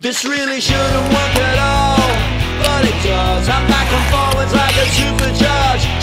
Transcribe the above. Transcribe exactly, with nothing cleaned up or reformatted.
This really shouldn't work at all, but it does. I'm back and forwards like a supercharged